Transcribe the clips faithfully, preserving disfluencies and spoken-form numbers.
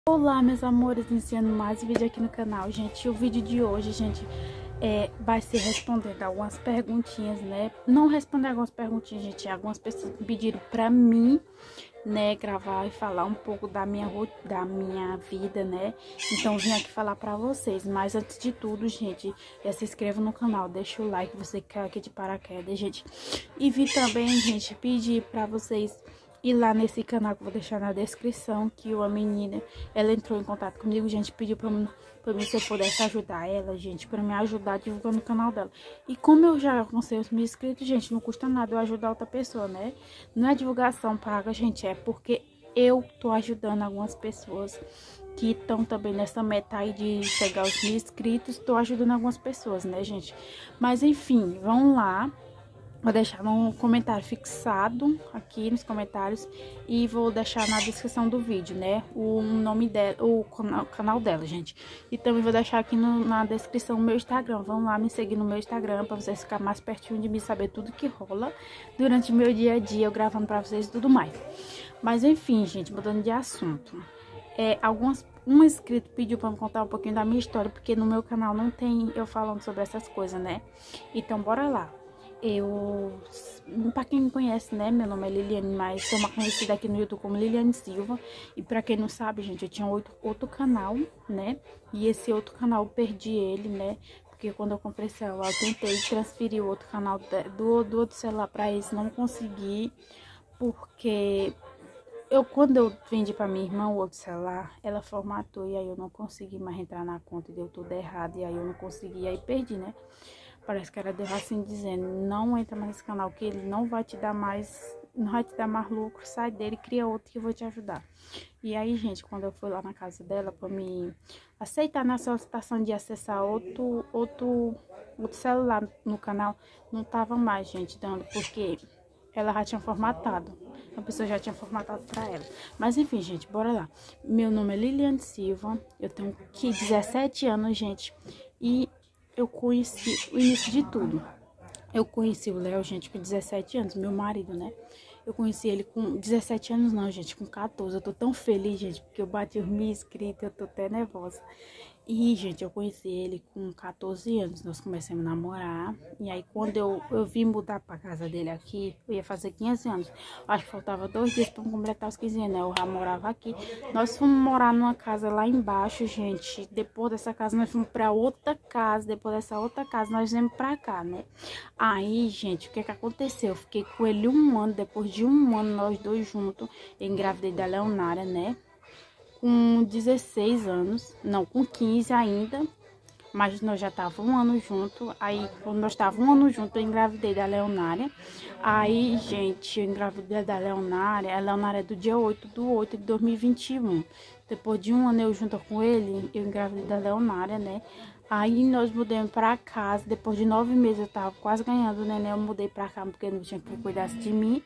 Olá, meus amores, iniciando mais um vídeo aqui no canal, gente. O vídeo de hoje, gente, é, vai ser respondendo algumas perguntinhas, né? Não responder algumas perguntinhas, gente. Algumas pessoas pediram pra mim, né, gravar e falar um pouco da minha, da minha vida, né? Então, vim aqui falar pra vocês. Mas, antes de tudo, gente, já se inscreva no canal, deixa o like, você que caiu aqui de paraquedas, gente. E vi também, gente, pedir pra vocês... E lá nesse canal que eu vou deixar na descrição, que uma menina, ela entrou em contato comigo, gente, pediu pra mim, pra mim se eu pudesse ajudar ela, gente, pra me ajudar divulgando o canal dela. E como eu já alcancei os mil inscritos, gente, não custa nada eu ajudar outra pessoa, né? Não é divulgação paga, gente, é porque eu tô ajudando algumas pessoas que estão também nessa meta aí de chegar aos mil inscritos, tô ajudando algumas pessoas, né, gente? Mas enfim, vamos lá. Vou deixar no comentário fixado aqui nos comentários e vou deixar na descrição do vídeo, né? O nome dela, o canal dela, gente. E também vou deixar aqui no, na descrição o meu Instagram. Vão lá me seguir no meu Instagram pra vocês ficarem mais pertinho de mim, saber tudo que rola durante o meu dia a dia, eu gravando pra vocês e tudo mais. Mas enfim, gente, mudando de assunto. É, algumas, um inscrito pediu pra me contar um pouquinho da minha história, porque no meu canal não tem eu falando sobre essas coisas, né? Então, bora lá. Eu, pra quem me conhece, né, meu nome é Liliane, mas sou uma conhecida aqui no YouTube como Liliane Silva. E pra quem não sabe, gente, eu tinha outro, outro canal, né, e esse outro canal eu perdi ele, né, porque quando eu comprei esse celular, eu tentei transferir o outro canal do, do outro celular pra esse, não consegui, porque eu, quando eu vendi pra minha irmã o outro celular, ela formatou e aí eu não consegui mais entrar na conta e deu tudo errado, e aí eu não consegui, aí perdi, né. Parece que era Deus assim dizendo, não entra mais nesse canal, que ele não vai te dar mais, não vai te dar mais lucro, sai dele, cria outro que eu vou te ajudar. E aí, gente, quando eu fui lá na casa dela pra me aceitar na solicitação de acessar outro, outro, outro celular no canal, não tava mais, gente, dando, porque ela já tinha formatado. A pessoa já tinha formatado pra ela. Mas enfim, gente, bora lá. Meu nome é Liliane Silva, eu tenho aqui dezessete anos, gente, e eu conheci o início de tudo. Eu conheci o Léo, gente, com dezessete anos, meu marido, né? Eu conheci ele com dezessete anos não, gente, com quatorze. Eu tô tão feliz, gente, porque eu bati os mil inscritos, eu tô até nervosa. E, gente, eu conheci ele com quatorze anos, nós começamos a namorar. E aí, quando eu, eu vim mudar pra casa dele aqui, eu ia fazer quinze anos. Acho que faltava dois dias pra completar os quinze anos, né? Eu já morava aqui. Nós fomos morar numa casa lá embaixo, gente. Depois dessa casa, nós fomos pra outra casa. Depois dessa outra casa, nós viemos pra cá, né? Aí, gente, o que que aconteceu? Eu fiquei com ele um ano. Depois de um ano, nós dois juntos, eu engravidei da Leonária, né? Com dezesseis anos, não, com quinze ainda, mas nós já estávamos um ano junto. Aí, quando nós estávamos um ano junto, eu engravidei da Leonária. Aí, gente, eu engravidei da Leonária. A Leonária é do dia oito do oito de dois mil e vinte e um. Depois de um ano eu junto com ele, eu engravidei da Leonária, né? Aí nós mudamos pra casa. Depois de nove meses eu tava quase ganhando o neném. Eu mudei pra cá porque não tinha quem cuidasse de mim.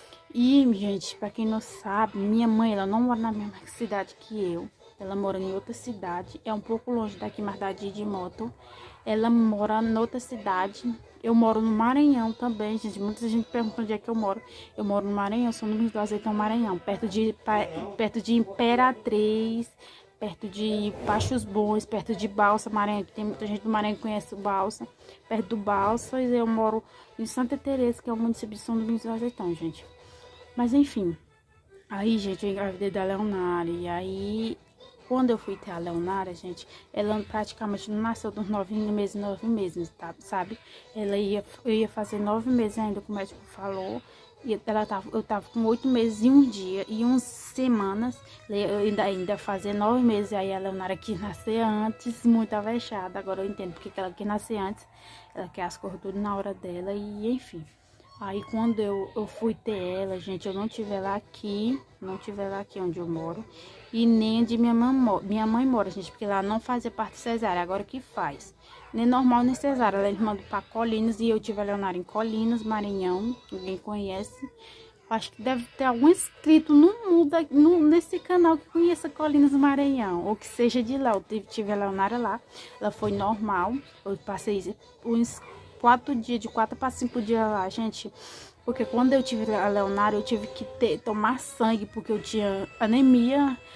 E, gente, pra quem não sabe, minha mãe, ela não mora na mesma cidade que eu. Ela mora em outra cidade. É um pouco longe daqui, mas dá dia de moto. Ela mora em outra cidade. Eu moro no Maranhão também, gente. Muita gente pergunta onde é que eu moro. Eu moro no Maranhão, sou no Rio do Azeitão, Maranhão. Perto de, perto de Imperatriz, perto de Pachos Bons, perto de Balsa, Maranhão. Tem muita gente do Maranhão que conhece o Balsa. Perto do Balsa, eu moro em Santa Teresa, que é o município de São Domingos do Azeitão, gente. Mas enfim, aí, gente, eu engravidei da Leonária. E aí, quando eu fui ter a Leonária, gente, ela praticamente não nasceu dos nove meses, nove meses, tá, sabe? Ela ia, eu ia fazer nove meses ainda, como o médico falou. E ela tava, eu tava com oito meses e um dia, e umas semanas, eu ainda, ainda fazer nove meses. Aí a Leonária quis nascer antes, muito avexada. Agora eu entendo porque ela quis nascer antes, ela quer as coisas tudo na hora dela, e enfim. Aí, quando eu, eu fui ter ela, gente, eu não tive ela aqui, não tive ela aqui onde eu moro, e nem onde minha mãe, minha mãe mora, gente, porque ela não fazia parte cesárea, agora que faz. Nem normal, nem cesárea, ela mandou para Colinas, e eu tive a Leonária em Colinas, Maranhão, ninguém conhece. Acho que deve ter algum inscrito no mundo, no, nesse canal que conheça Colinas, Maranhão, ou que seja de lá. Eu tive, tive a Leonária lá, ela foi normal, eu passei uns quatro dias, de quatro para cinco dias lá, gente. Porque quando eu tive a Leonária, eu tive que ter, tomar sangue, porque eu tinha anemia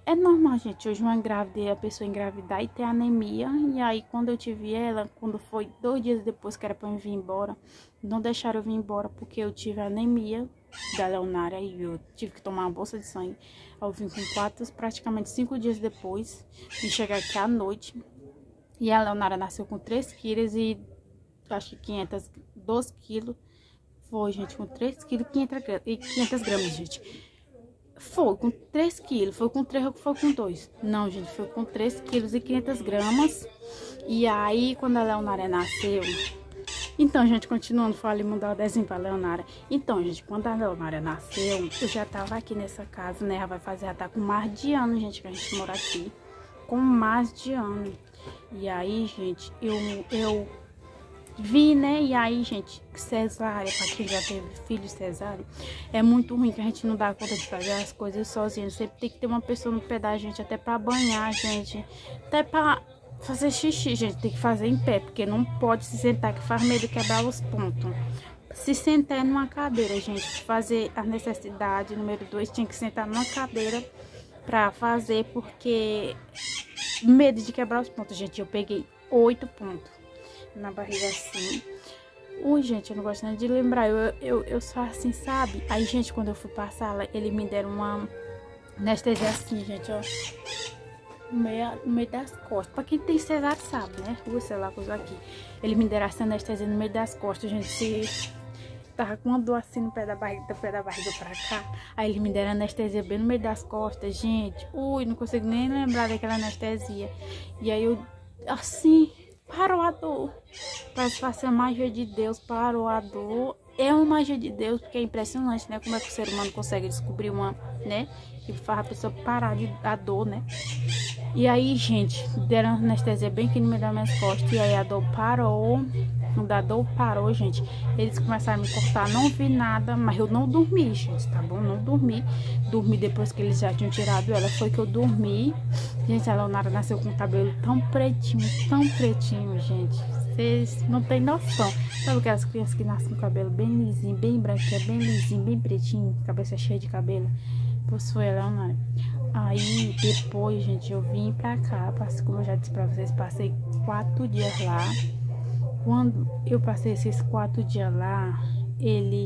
É normal, gente, hoje uma engravidez, a pessoa engravidar e ter anemia. E aí, quando eu tive ela, quando foi dois dias depois que era pra eu vir embora, não deixaram eu vir embora porque eu tive anemia da Leonara e eu tive que tomar uma bolsa de sangue. Eu vim com quatro, praticamente cinco dias depois, vim chegar aqui à noite. E a Leonara nasceu com três quilos e acho que quinhentos, doze quilos. Foi, gente, com três quilos e quinhentas gramas, gente. Foi com três quilos, foi com três ou foi com dois? Não, gente, foi com três quilos e quinhentas gramas. E aí, quando a Leonara nasceu... Então, gente, continuando, falei mudar o desenho pra Leonara. Então, gente, quando a Leonara nasceu, eu já tava aqui nessa casa, né? Ela vai fazer, ela tá com mais de ano, gente, que a gente mora aqui. Com mais de ano. E aí, gente, eu... eu vi, né? E aí, gente, cesárea, pra quem já teve filho cesárea, é muito ruim que a gente não dá conta de fazer as coisas sozinho. Sempre tem que ter uma pessoa no pé da gente, até pra banhar, gente. Até pra fazer xixi, gente, tem que fazer em pé, porque não pode se sentar, que faz medo de quebrar os pontos. Se sentar numa cadeira, gente, fazer a necessidade, número dois, tinha que sentar numa cadeira pra fazer, porque medo de quebrar os pontos, gente. Eu peguei oito pontos na barriga assim. Ui, gente, eu não gosto nem de lembrar. Eu, eu, eu só assim, sabe? Aí, gente, quando eu fui passar, eles me deram uma anestesia assim, gente, ó. No meio, no meio das costas. Pra quem tem cesárea sabe, né? Ui, sei lá, coisa aqui. Eles me deram essa anestesia no meio das costas, gente. Se tava com uma dor assim no pé da barriga, do pé da barriga pra cá. Aí eles me deram anestesia bem no meio das costas, gente. Ui, não consigo nem lembrar daquela anestesia. E aí eu, assim... parou a dor. Parece que vai ser a magia de Deus. Parou a dor. É uma magia de Deus, porque é impressionante, né? Como é que o ser humano consegue descobrir uma, né? Que faz a pessoa parar de, a dor, né? E aí, gente, deram anestesia bem aqui no meio das minhas costas. E aí a dor parou. Quando a dor parou, gente, eles começaram a me cortar. Não vi nada, mas eu não dormi, gente, tá bom? Não dormi. Dormi depois que eles já tinham tirado ela. Foi que eu dormi. Gente, a Leonara nasceu com o cabelo tão pretinho, tão pretinho, gente. Vocês não tem noção. Sabe aquelas crianças que nascem com o cabelo bem lisinho, bem branquinho, bem lisinho, bem pretinho, cabeça cheia de cabelo? Pois foi a Leonara. Aí, depois, gente, eu vim pra cá. Passei, como eu já disse pra vocês, passei quatro dias lá. Quando eu passei esses quatro dias lá, ele...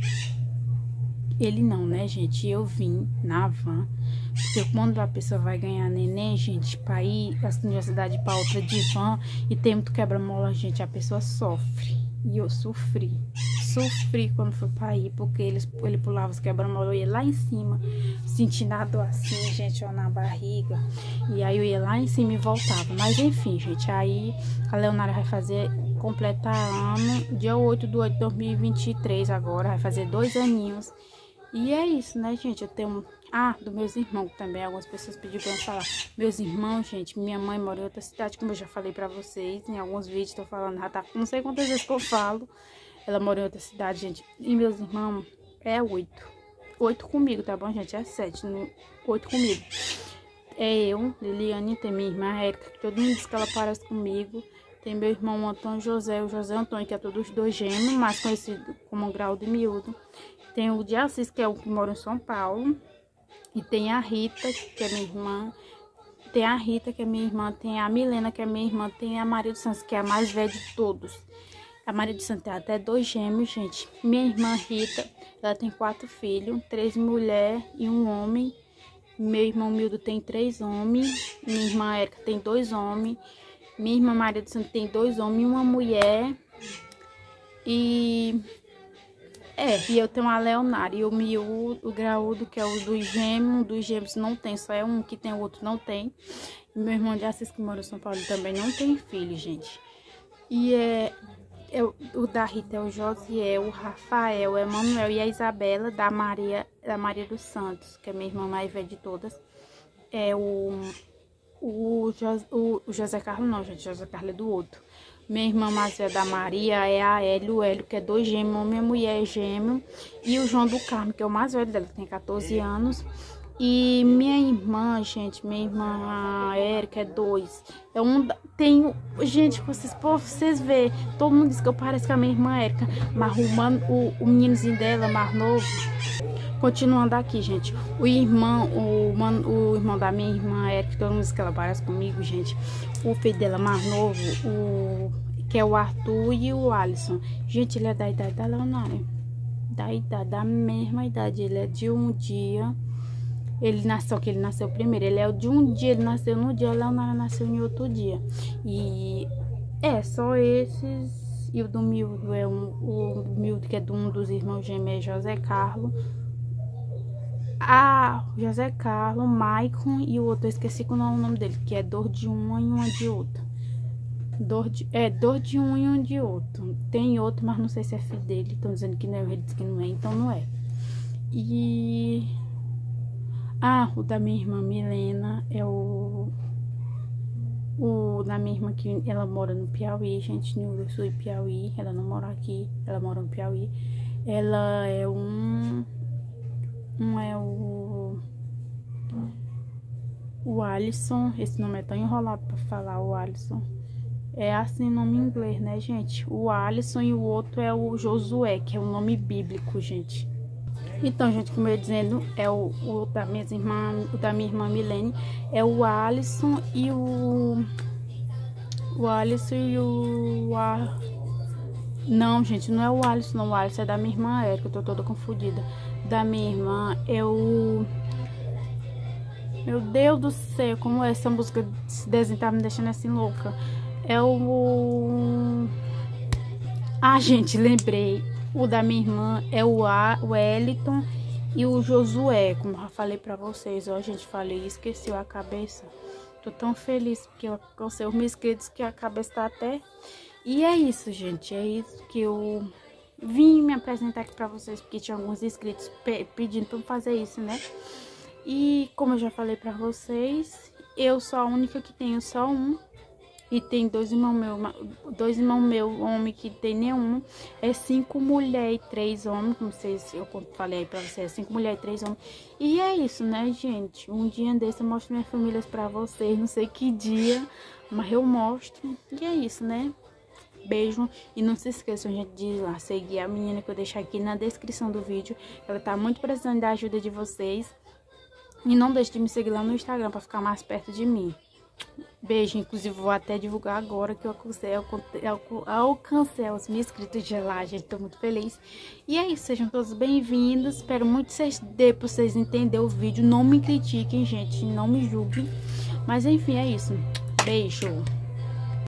Ele não, né, gente? Eu vim na van. Porque quando a pessoa vai ganhar neném, gente, pra ir de uma cidade pra outra de van e tem muito quebra-mola, gente, a pessoa sofre. E eu sofri. Sofri quando fui pra ir, porque eles, ele pulava os quebra-mola, eu ia lá em cima, sentindo a dor assim, gente, ó, na barriga. E aí eu ia lá em cima e voltava. Mas enfim, gente, aí a Leonara vai fazer, completar ano, dia oito de oito de dois mil e vinte e três agora, vai fazer dois aninhos. E é isso, né, gente? Eu tenho... Ah, dos meus irmãos também. Algumas pessoas pediram pra eu falar. Meus irmãos, gente, minha mãe mora em outra cidade, como eu já falei pra vocês. Em alguns vídeos tô falando, já tá... Não sei quantas vezes que eu falo. Ela mora em outra cidade, gente. E meus irmãos é oito. Oito comigo, tá bom, gente? É sete. Oito comigo. É eu, Liliane, tem minha irmã Érica, que todo mundo diz que ela parece comigo. Tem meu irmão Antônio José, o José Antônio, que é todos dois gêmeos, mais conhecido como Grau de Miúdo. Tem o de Assis, que é o que mora em São Paulo. E tem a Rita, que é minha irmã. Tem a Rita, que é minha irmã. Tem a Milena, que é minha irmã. Tem a Maria dos Santos, que é a mais velha de todos. A Maria dos Santos tem até dois gêmeos, gente. Minha irmã Rita, ela tem quatro filhos. Três mulheres e um homem. Meu irmão Mildo tem três homens. Minha irmã Érica tem dois homens. Minha irmã Maria dos Santos tem dois homens e uma mulher. E... É, e eu tenho a Leonara e o miúdo, o graúdo, que é o dos gêmeos. Dos gêmeos não tem, só é um que tem, o outro não tem. E meu irmão de Assis, que mora em São Paulo, também não tem filho, gente. E é, é o da Rita é o Josiel, o Rafael, o Emanuel e a Isabela, da Maria, da Maria dos Santos, que é minha irmã mais velha de todas. É o, o, o, o José Carlos, não, gente, José Carlos é do outro. Minha irmã mais velha da Maria é a Hélio, o Hélio, que é dois gêmeos, minha mulher é gêmeo. E o João do Carmo, que é o mais velho dela, tem quatorze anos. E minha irmã, gente, minha irmã a Érica é dois. É um, tem, gente, vocês, pô, vocês vê, todo mundo diz que eu pareço com a minha irmã Érica, mas o, mano, o, o meninozinho dela, mais novo, continuando aqui, gente, o irmão, o, mano, o irmão da minha irmã Érica, todo mundo diz que ela parece comigo, gente, o filho dela mais novo, o, que é o Arthur e o Alisson, gente, ele é da idade da Leonária, da idade, da mesma idade, ele é de um dia. Ele nasceu, que ele nasceu primeiro. Ele é de um dia, ele nasceu no dia, a Leonara nasceu em outro dia. E é só esses. E o do Mildo é um, o Mildo, que é de um dos irmãos gêmeos, é José Carlos. Ah, José Carlos, Maicon e o outro, eu esqueci qual é o nome dele, que é dor de uma e uma de outra. Dor de, é, dor de um e um de outro. Tem outro, mas não sei se é filho dele. Estão dizendo que não é, ele disse que não é, então não é. E. Ah, o da minha irmã Milena é o... O da minha irmã que ela mora no Piauí, gente, no Sul e Piauí. Ela não mora aqui, ela mora no Piauí. Ela é um... Um é o... O Alisson, esse nome é tão enrolado pra falar, o Alisson. É assim o nome em inglês, né, gente? O Alisson e o outro é o Josué, que é o nome bíblico, gente. Então, gente, como eu ia dizendo, é o, o da minha irmã, o da minha irmã Milene, é o Alisson e o... O Alisson e o... A, não, gente, não é o Alisson, não. O Alisson é da minha irmã Érica, eu tô toda confundida. Da minha irmã é o... Meu Deus do céu, como é essa música desse desenho tá me deixando assim louca. É o... Ah, gente, lembrei. O da minha irmã é o, A, o Wellington e o Josué, como eu já falei pra vocês. Ó, gente, falei e esqueci a cabeça. Tô tão feliz porque eu alcancei os meus inscritos que a cabeça tá até... E é isso, gente. É isso que eu vim me apresentar aqui pra vocês, porque tinha alguns inscritos pe pedindo pra eu fazer isso, né? E como eu já falei pra vocês, eu sou a única que tenho só um. E tem dois irmãos meus, dois irmãos meus, homem que tem nenhum. É cinco mulheres e três homens, como vocês, eu falei aí pra vocês, é cinco mulheres e três homens. E é isso, né, gente? Um dia desse eu mostro minhas famílias pra vocês, não sei que dia, mas eu mostro. E é isso, né? Beijo. E não se esqueçam, gente, de ir lá seguir a menina que eu deixei aqui na descrição do vídeo. Ela tá muito precisando da ajuda de vocês. E não deixe de me seguir lá no Instagram pra ficar mais perto de mim. Beijo, inclusive vou até divulgar agora que eu alcancei, eu alcancei os meus inscritos de lá, gente, tô muito feliz. E é isso, sejam todos bem-vindos, espero muito que vocês dê pra vocês entenderem o vídeo, não me critiquem, gente, não me julguem. Mas enfim, é isso, beijo.